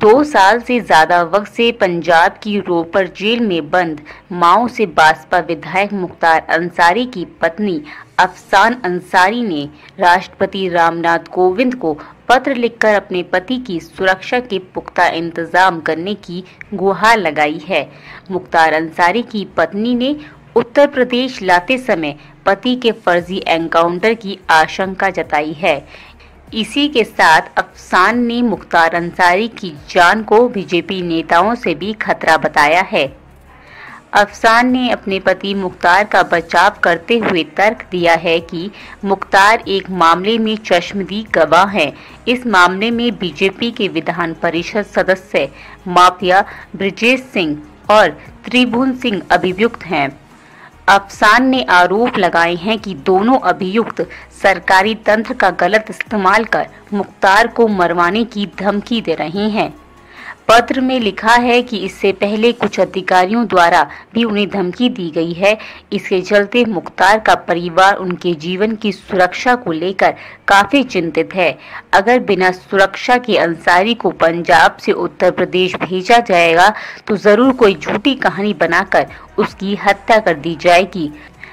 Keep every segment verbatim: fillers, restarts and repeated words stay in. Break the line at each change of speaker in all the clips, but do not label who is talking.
दो साल से ज्यादा वक्त से पंजाब की रोपड़ जेल में बंद माओ से बसपा विधायक मुख्तार अंसारी की पत्नी अफसान अंसारी ने राष्ट्रपति रामनाथ कोविंद को पत्र लिखकर अपने पति की सुरक्षा के पुख्ता इंतजाम करने की गुहार लगाई है। मुख्तार अंसारी की पत्नी ने उत्तर प्रदेश लाते समय पति के फर्जी एनकाउंटर की आशंका जताई है। इसी के साथ अफसान ने मुख्तार अंसारी की जान को बीजेपी नेताओं से भी खतरा बताया है। अफसान ने अपने पति मुख्तार का बचाव करते हुए तर्क दिया है कि मुख्तार एक मामले में चश्मदीद गवाह हैं। इस मामले में बीजेपी के विधान परिषद सदस्य माफिया ब्रजेश सिंह और त्रिभुवन सिंह अभियुक्त हैं। अफसान ने आरोप लगाए हैं कि दोनों अभियुक्त सरकारी तंत्र का गलत इस्तेमाल कर मुख्तार को मरवाने की धमकी दे रहे हैं। पत्र में लिखा है कि इससे पहले कुछ अधिकारियों द्वारा भी उन्हें धमकी दी गई है। इसके चलते मुख्तार का परिवार उनके जीवन की सुरक्षा को लेकर काफी चिंतित है। अगर बिना सुरक्षा के अंसारी को पंजाब से उत्तर प्रदेश भेजा जाएगा तो जरूर कोई झूठी कहानी बनाकर उसकी हत्या कर दी जाएगी।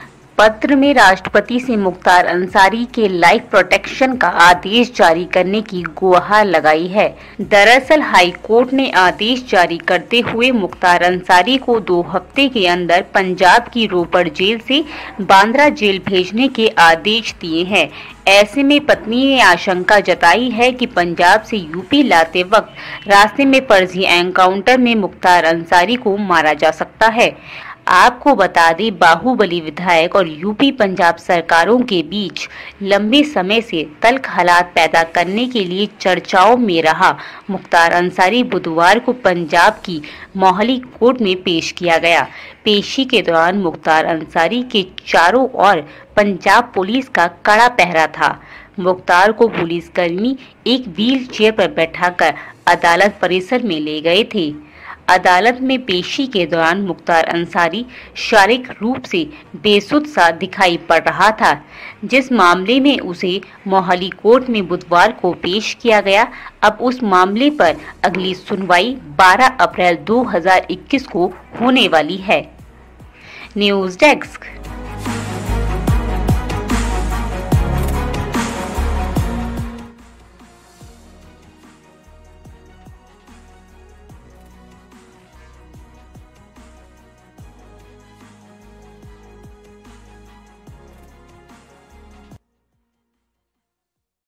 पत्र में राष्ट्रपति से मुख्तार अंसारी के लाइफ प्रोटेक्शन का आदेश जारी करने की गुहार लगाई है। दरअसल हाई कोर्ट ने आदेश जारी करते हुए मुख्तार अंसारी को दो हफ्ते के अंदर पंजाब की रोपड़ जेल से बांद्रा जेल भेजने के आदेश दिए हैं। ऐसे में पत्नी ने आशंका जताई है कि पंजाब से यूपी लाते वक्त रास्ते में फर्जी एनकाउंटर में मुख्तार अंसारी को मारा जा सकता है। आपको बता दें, बाहुबली विधायक और यूपी पंजाब सरकारों के बीच लंबे समय से तल्ख हालात पैदा करने के लिए चर्चाओं में रहा मुख्तार अंसारी बुधवार को पंजाब की मोहाली कोर्ट में पेश किया गया। पेशी के दौरान मुख्तार अंसारी के चारों ओर पंजाब पुलिस का कड़ा पहरा था। मुख्तार को पुलिसकर्मी एक व्हील चेयर पर बैठाकर अदालत परिसर में ले गए थे। अदालत में पेशी के दौरान मुख्तार अंसारी शारीरिक रूप से बेसुध सा दिखाई पड़ रहा था, जिस मामले में उसे मोहाली कोर्ट में बुधवार को पेश किया गया। अब उस मामले पर अगली सुनवाई बारह अप्रैल दो हज़ार इक्कीस को होने वाली है। News desk.